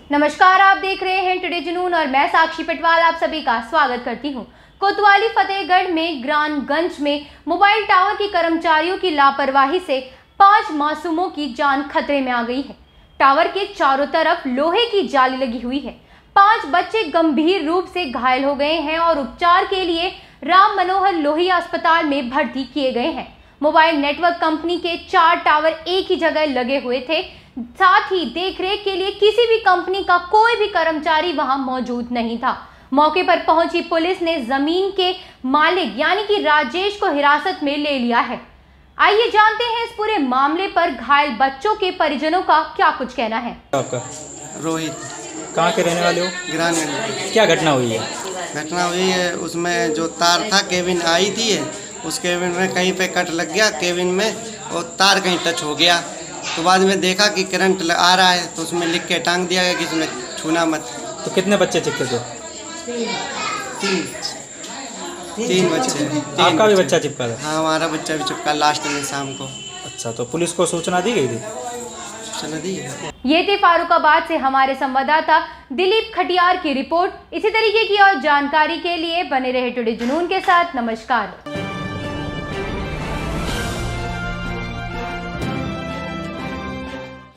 नमस्कार, आप देख रहे हैं टुडे जुनून और मैं साक्षी पटवाल आप सभी का स्वागत करती हूं। कोतवाली फतेहगढ़ में ग्रानगंज में मोबाइल टावर के कर्मचारियों की लापरवाही से 5 मासूमों की जान खतरे में आ गई है। टावर के चारों तरफ लोहे की जाली लगी हुई है। 5 बच्चे गंभीर रूप से घायल हो गए हैं और उपचार के लिए राम मनोहर लोहिया अस्पताल में भर्ती किए गए हैं। मोबाइल नेटवर्क कंपनी के 4 टावर एक ही जगह लगे हुए थे। साथ ही देखरेख के लिए किसी भी कंपनी का कोई भी कर्मचारी वहां मौजूद नहीं था। मौके पर पहुंची पुलिस ने जमीन के मालिक यानी कि राजेश को हिरासत में ले लिया है। आइए जानते हैं इस पूरे मामले पर घायल बच्चों के परिजनों का क्या कुछ कहना है। आपका रोहित, कहाँ के रहने वाले हो? ग्रानगंज। क्या घटना हुई है? घटना हुई है, उसमें जो तार था केबिन आई थी, उस केबिन में कहीं पे कट लग गया केबिन में और तार कहीं टच हो गया। तो बाद में देखा कि करंट आ रहा है तो उसमें लिख के टांग दिया गया कि इसमें छूना मत। तो कितने बच्चे चिपके थे? तीन बच्चे। आपका भी बच्चा चिपका था? हाँ, हमारा बच्चा भी चिपका लास्ट में शाम को। अच्छा, तो पुलिस को सूचना दी गई थी? सूचना दी है। ये थे फारुखाबाद से हमारे संवाददाता दिलीप खटियार की रिपोर्ट। इसी तरीके की और जानकारी के लिए बने रहे टुडे जुनून के साथ। नमस्कार।